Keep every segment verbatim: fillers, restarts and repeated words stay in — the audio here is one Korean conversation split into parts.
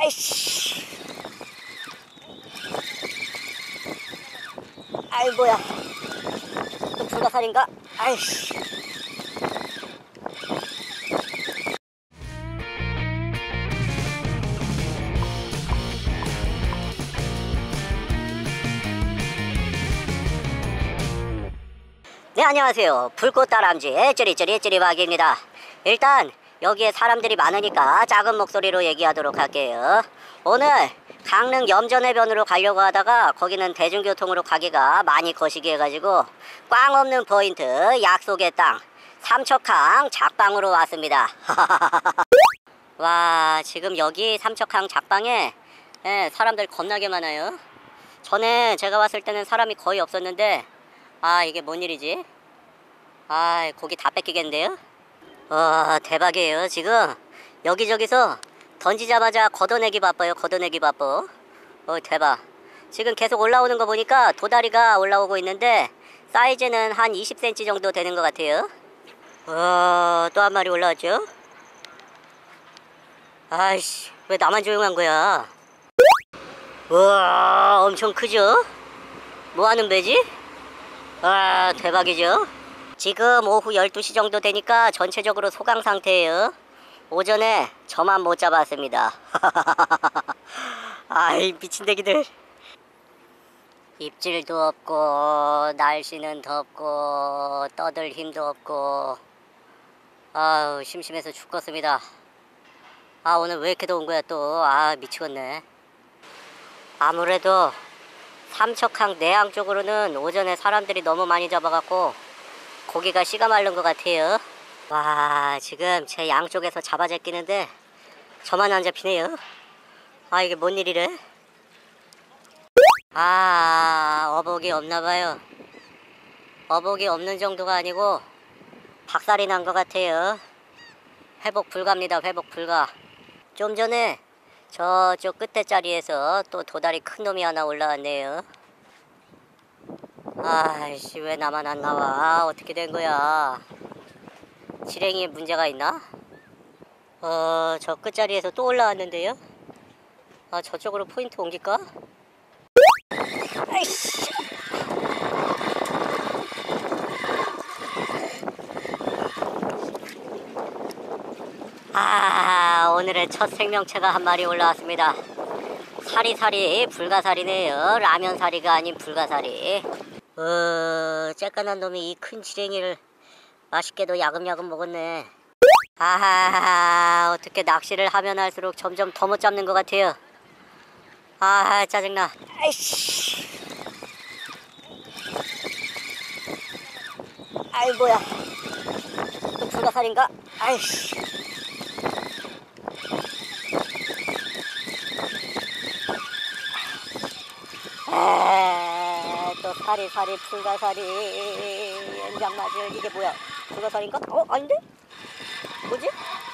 아이씨. 아이 뭐야, 또 불가사리인가? 아이씨. 네, 안녕하세요. 불꽃다람쥐의 찌리찌리 찌리박입니다. 일단 여기에 사람들이 많으니까 작은 목소리로 얘기하도록 할게요. 오늘 강릉 염전해변으로 가려고 하다가 거기는 대중교통으로 가기가 많이 거시기 해가지고 꽝 없는 포인트 약속의 땅 삼척항 작방으로 왔습니다. 와, 지금 여기 삼척항 작방에 예, 사람들 겁나게 많아요. 전에 제가 왔을 때는 사람이 거의 없었는데 아, 이게 뭔 일이지? 아, 고기 다 뺏기겠는데요? 와, 대박이에요. 지금 여기저기서 던지자마자 걷어내기 바빠요. 걷어내기 바빠. 어, 대박. 지금 계속 올라오는 거 보니까 도다리가 올라오고 있는데 사이즈는 한 이십 센티미터 정도 되는 것 같아요. 와, 또 한 마리 올라왔죠? 아이씨, 왜 나만 조용한 거야? 우와, 엄청 크죠? 뭐 하는 배지? 아, 대박이죠? 지금 오후 열두 시 정도 되니까 전체적으로 소강 상태예요. 오전에 저만 못 잡았습니다. 아이, 미친대기들. 입질도 없고 날씨는 덥고 떠들 힘도 없고 아우, 심심해서 죽겠습니다. 아, 오늘 왜 이렇게 더운 거야 또. 아, 미치겠네. 아무래도 삼척항 내항 쪽으로는 오전에 사람들이 너무 많이 잡아갖고 고기가 씨가 마른 것 같아요. 와, 지금 제 양쪽에서 잡아 제끼는데 저만 안 잡히네요. 아, 이게 뭔 일이래? 아, 어복이 없나봐요. 어복이 없는 정도가 아니고 박살이 난 것 같아요. 회복 불가입니다. 회복 불가. 좀 전에 저쪽 끝에 자리에서 또 도다리 큰 놈이 하나 올라왔네요. 아이씨, 왜 나만 안 나와? 아, 어떻게 된 거야? 지렁이에 문제가 있나? 어, 저 끝자리에서 또 올라왔는데요? 아, 저쪽으로 포인트 옮길까? 아이씨. 아, 오늘의 첫 생명체가 한 마리 올라왔습니다. 사리사리 불가사리네요. 라면사리가 아닌 불가사리. 어, 쬐깐한 놈이 이 큰 지렁이를 맛있게도 야금야금 먹었네. 아하, 어떻게 낚시를 하면 할수록 점점 더 못 잡는 것 같아요. 아, 짜증나. 아이씨. 아이, 뭐야, 또 불가사리인가? 아이씨. 아, 또 사리사리 불가사리 연장맞을. 이게 뭐야, 불가사리인가? 어? 아닌데? 뭐지?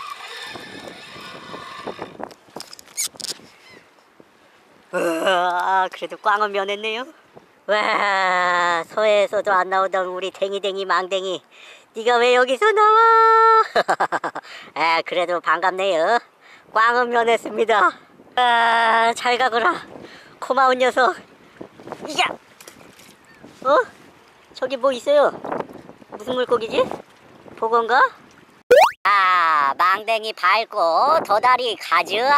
으아, 그래도 꽝은 면했네요. 와, 서해에서도 안 나오던 우리 댕이댕이 망댕이, 네가 왜 여기서 나와? 아, 그래도 반갑네요. 꽝은 면했습니다. 아, 잘 가거라 고마운 녀석. 이야! 어? 저기 뭐 있어요? 무슨 물고기지? 보건가? 아, 망댕이 밟고 도다리 가져와.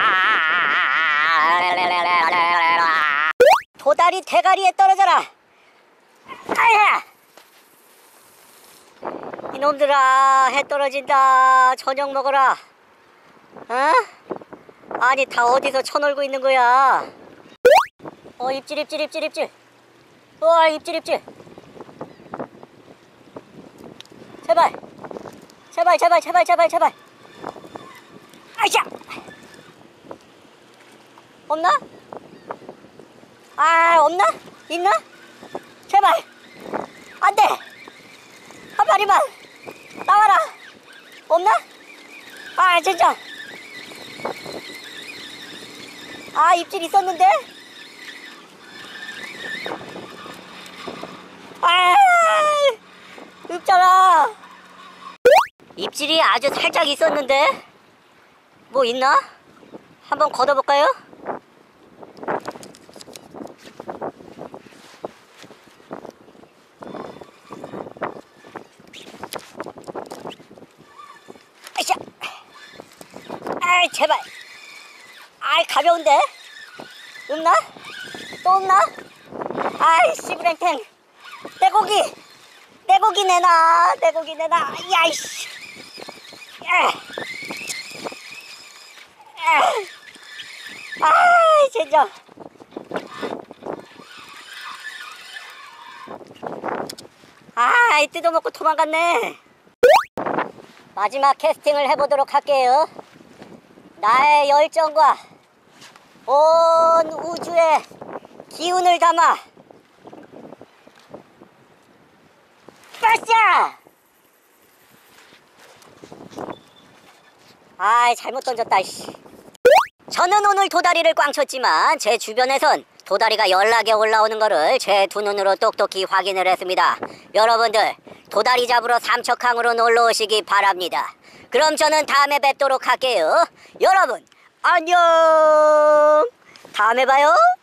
도다리 대가리에 떨어져라. 아야! 이놈들아, 해 떨어진다. 저녁 먹어라. 어? 아니, 다 어디서 쳐놀고 있는 거야? 어, 입질 입질 입질 입질. 우와, 입질 입질. 제발 제발 제발 제발 제발 제발. 아이샤. 없나? 아, 없나? 있나? 제발. 안돼, 한 마리만 나와라. 없나? 아, 진짜. 아, 입질 있었는데? 아, 없잖아. 입질이 아주 살짝 있었는데 뭐 있나? 한번 걷어볼까요? 아이샤! 아이 제발! 아이 가벼운데? 없나? 또 없나? 아이 씨부랭탱! 떼고기! 떼고기 내놔! 떼고기 내놔! 야이씨! 아이 진짜! 아이 뜯어먹고 도망갔네. 마지막 캐스팅을 해보도록 할게요. 나의 열정과 온 우주의 기운을 담아 빠샤! 아이 잘못 던졌다 이씨. 저는 오늘 도다리를 꽝 쳤지만 제 주변에선 도다리가 연락에 올라오는 거를 제 두 눈으로 똑똑히 확인을 했습니다. 여러분들 도다리 잡으러 삼척항으로 놀러 오시기 바랍니다. 그럼 저는 다음에 뵙도록 할게요. 여러분 안녕. 다음에 봐요.